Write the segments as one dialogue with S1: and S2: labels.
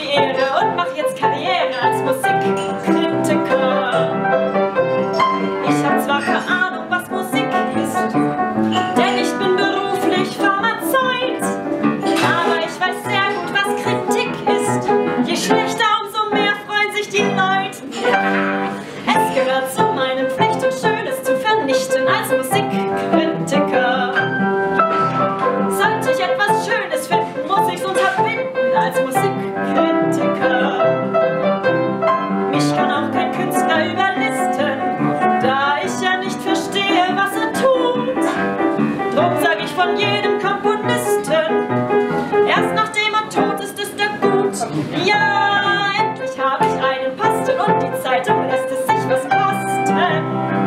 S1: die Ehre und mach jetzt Karriere als Musikkritiker. Ich hab zwar keine Ahnung, was Musik ist, denn ich bin beruflich Pharmazeut, aber ich weiß sehr gut, was Kritik ist. Je schlechter, umso mehr freuen sich die Leute. Es gehört zu meinen Pflicht und Schönes zu vernichten als Musikkritiker. Sollte ich etwas Schönes finden, muss ich's unterbinden als Musikkritiker. Mich kann auch kein Künstler überlisten, da ich ja nicht verstehe, was er tut. Drum sag ich von jedem Komponisten, erst nachdem er tot ist, ist er gut. Ja, endlich habe ich einen Posten und die Zeitung lässt es sich was kosten.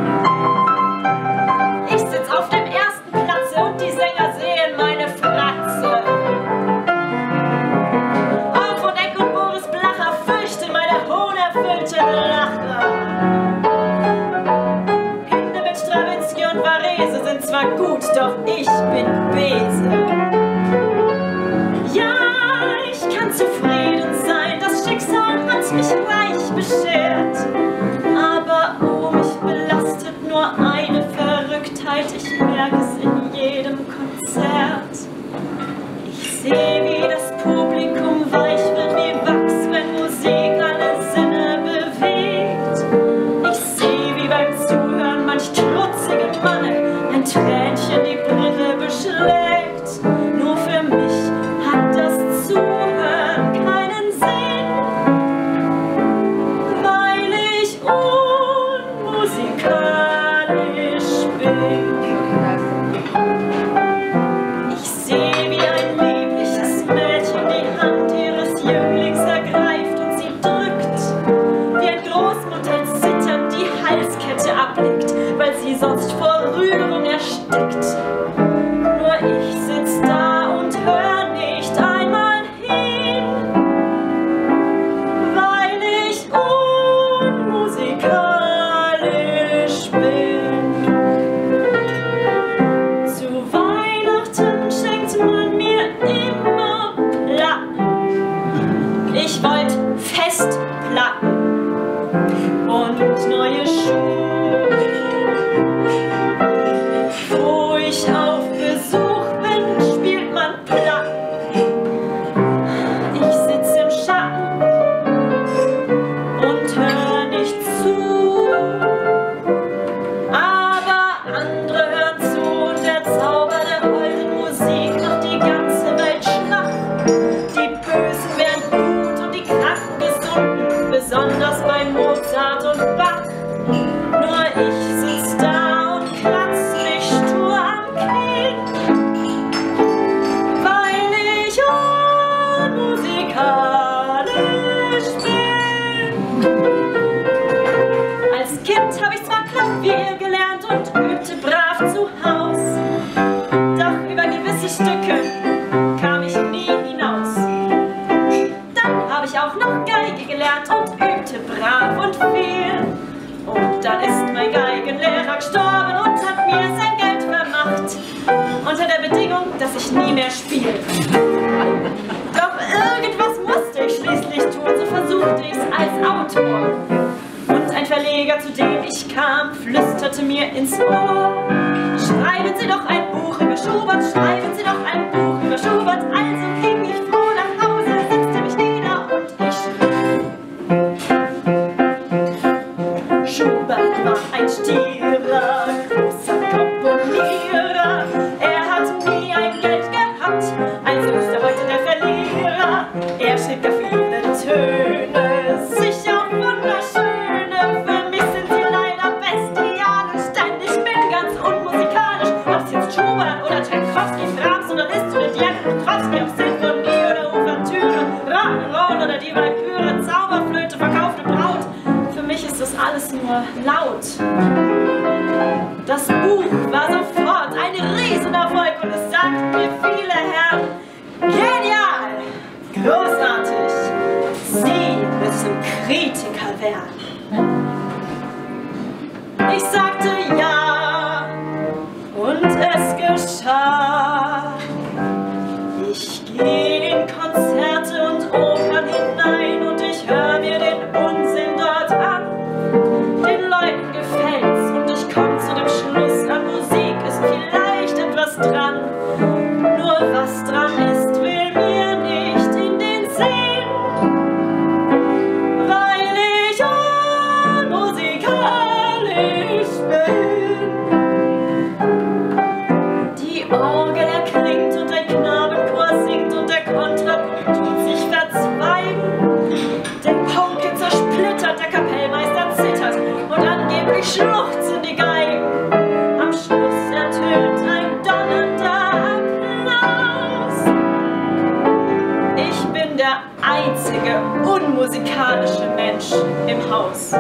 S1: Ich sitz auf dem ersten Platze und die Sänger sehen meine Fratze. Auch von Eck und Boris Blacher fürchten meine hohnerfüllte Lache. Hände mit Stravinsky und Varese sind zwar gut, doch ich bin Bese. Ja, ich kann zufrieden sein, das Schicksal hat mich reich beschert. Aber oh, mich belastet nur eine Verrücktheit, ich merke es in jedem Konzert. Ich sehe, wie das Publikum weich wird wie Wachs, wenn Musik alle Sinne bewegt. Ich sehe, wie beim Zuhören manch trutzige Manne ein Tränchen die Brille beschlägt. Nur für mich hat das Zuhören keinen Sinn, weil ich unmusikalisch bin. Ich sehe, wie ein liebliches Mädchen die Hand ihres Jünglings ergreift und sie drückt, wie ein Großmutter zitternd die Halskette ablegt, weil sie sonst vor Rührung erstickt. Nur ich sitz da und hör nicht einmal hin, weil ich unmusikalisch bin. Zu Weihnachten schenkt man mir immer Platten. Ich wollt Festplatten und neue Schuhe. Wo ich auf Besuch bin, spielt man Platten. Ich sitz im Schatten und hör nicht zu. Aber andere hören zu und der Zauber der holden Musik macht die ganze Welt schwach. Die Bösen werden gut und die Kranken gesunden, besonders bei Mozart und Bach. Nur ich sitz da und kratz mich stur am Kinn, weil ich unmusikalisch bin. Als Kind hab ich zwar Klavier gelernt und übte brav zu Haus, doch über gewisse Stücke kam ich nie hinaus. Dann habe ich auch noch Geige gelernt und übte brav und viel. Und dann ist mein Geigenlehrer gestorben und hat mir sein Geld vermacht, unter der Bedingung, dass ich nie mehr spiele. Doch irgendwas musste ich schließlich tun, so versuchte ich's als Autor. Und ein Verleger, zu dem ich kam, flüsterte mir ins Ohr: Schreiben Sie doch ein Buch über Schubert, schreiben Sie doch ein Buch über Schubert. Also ging ich froh nach Hause, setzte mich nieder und ich schrieb. Schubert war ein Stierer, großer Komponierer. Er hat nie ein Geld gehabt, also ist er heute der Verlierer. Er schrieb da viele Töne, sicher wunderschöne. Für mich sind sie leider bestialisch, denn ich bin ganz unmusikalisch. Ob's jetzt Schubert oder Tchaikovsky, Brahms oder Liszt oder Djakow, ob Sinfonie oder Ouvertüre, Rock'n'Roll oder die Walküre, Zauberflöte, verkaufte Braut. Für mich ist das alles nur laut. Das Buch war sofort ein Riesenerfolg und es sagten mir viele Herren: Genial! Großartig! Sie müssen Kritiker werden. Ich sagte ja und es geschah. Ich gehe in Konzerte und Opern hinein. unmusikalische Mensch im Haus.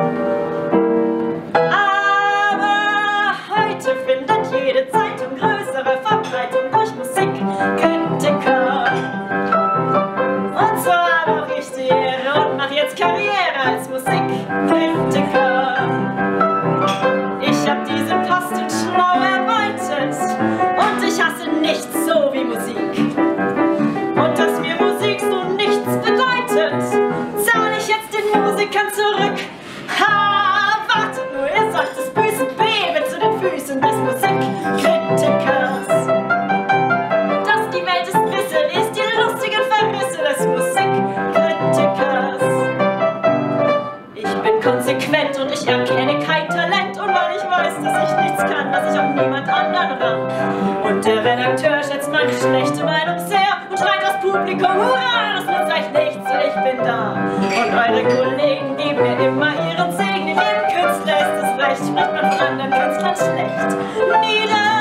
S1: Aber heute findet jede Zeitung größere Verbreitung durch Musikkritiker. Und so habe auch ich die Ehre und mache jetzt Karriere als Musikkritiker. Ich habe diesen Posten schlau erbeutet und ich hasse nichts so wie Musik. Und dass mir Musik so nichts bedeutet, zahle ich jetzt den Musikern zurück. Ha, wartet nur, ihr sollt das böse Beben zu den Füßen des Musikkritikers. Dass die Welt ist wisse, ist die lustigen Verrisse des Musikkritikers. Ich bin konsequent und ich erkenne kein Talent. Und weil ich weiß, dass ich nichts kann, lasse ich auch niemand anderen ran. Und der Redakteur schätzt meine schlechte Meinung sehr und schreit das Publikum, hurra, das nützt euch nichts, ich bin da. Und eure Kollegen geben mir immer ihren Segen. In jedem Künstler ist es recht, spricht man von anderen Künstlern schlecht. Nieder